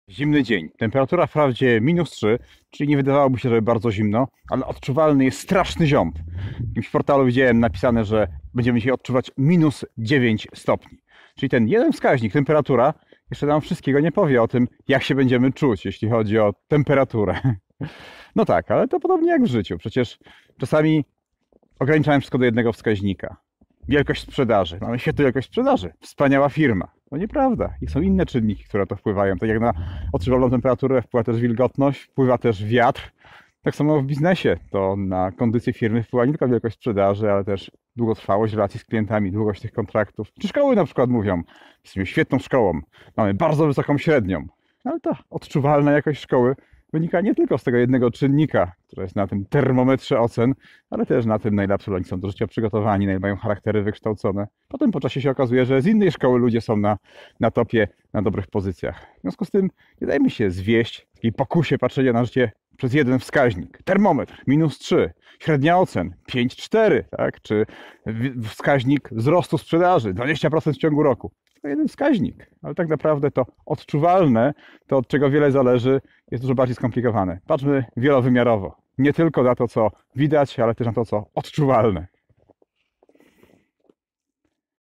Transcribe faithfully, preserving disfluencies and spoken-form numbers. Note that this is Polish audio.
Zimny dzień. Temperatura wprawdzie minus trzy, czyli nie wydawałoby się, że bardzo zimno, ale odczuwalny jest straszny ziąb. W jakimś portalu widziałem napisane, że będziemy dzisiaj odczuwać minus dziewięć stopni. Czyli ten jeden wskaźnik, temperatura, jeszcze nam wszystkiego nie powie o tym, jak się będziemy czuć, jeśli chodzi o temperaturę. No tak, ale to podobnie jak w życiu. Przecież czasami ograniczałem wszystko do jednego wskaźnika. Wielkość sprzedaży. Mamy świetną wielkość sprzedaży. Wspaniała firma. No nieprawda. I są inne czynniki, które to wpływają. Tak jak na odczuwalną temperaturę wpływa też wilgotność, wpływa też wiatr. Tak samo w biznesie. To na kondycję firmy wpływa nie tylko wielkość sprzedaży, ale też długotrwałość relacji z klientami, długość tych kontraktów. Czy szkoły na przykład mówią, jesteśmy świetną szkołą, mamy bardzo wysoką średnią. Ale ta odczuwalna jakość szkoły wynika nie tylko z tego jednego czynnika, który jest na tym termometrze ocen, ale też na tym, na ile absolwenci są do życia przygotowani, na ile mają charaktery wykształcone. Potem po czasie się okazuje, że z innej szkoły ludzie są na, na topie, na dobrych pozycjach. W związku z tym nie dajmy się zwieść takiej pokusie patrzenia na życie przez jeden wskaźnik. Termometr minus trzy, średnia ocen pięć cztery, tak? Czy wskaźnik wzrostu sprzedaży dwadzieścia procent w ciągu roku. To jeden wskaźnik, ale tak naprawdę to odczuwalne, to od czego wiele zależy, jest dużo bardziej skomplikowane. Patrzmy wielowymiarowo. Nie tylko na to, co widać, ale też na to, co odczuwalne.